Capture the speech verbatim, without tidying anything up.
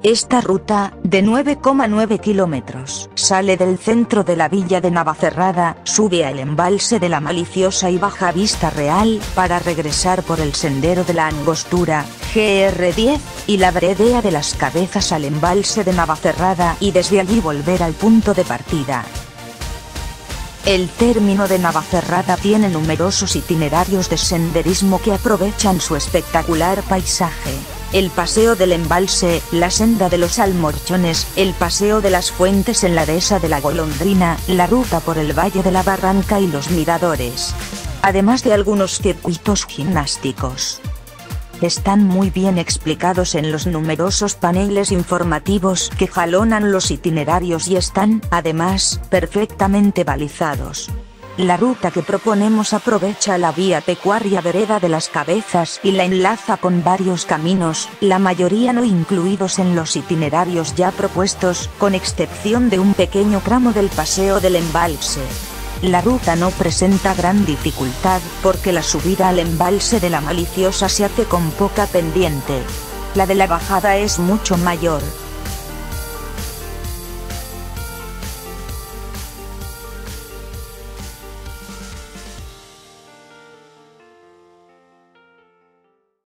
Esta ruta, de nueve coma nueve kilómetros, sale del centro de la villa de Navacerrada, sube al embalse de la Maliciosa y baja a Vista Real, para regresar por el sendero de la Angostura, G R diez, y la bredea de las Cabezas al embalse de Navacerrada y desde allí volver al punto de partida. El término de Navacerrada tiene numerosos itinerarios de senderismo que aprovechan su espectacular paisaje. El paseo del embalse, la senda de los Almorchones, el paseo de las fuentes en la dehesa de la Golondrina, la ruta por el Valle de la Barranca y los miradores. Además de algunos circuitos gimnásticos. Están muy bien explicados en los numerosos paneles informativos que jalonan los itinerarios y están, además, perfectamente balizados. La ruta que proponemos aprovecha la vía pecuaria Vereda de las Cabezas y la enlaza con varios caminos, la mayoría no incluidos en los itinerarios ya propuestos, con excepción de un pequeño tramo del paseo del embalse. La ruta no presenta gran dificultad, porque la subida al embalse de la Maliciosa se hace con poca pendiente. La de la bajada es mucho mayor.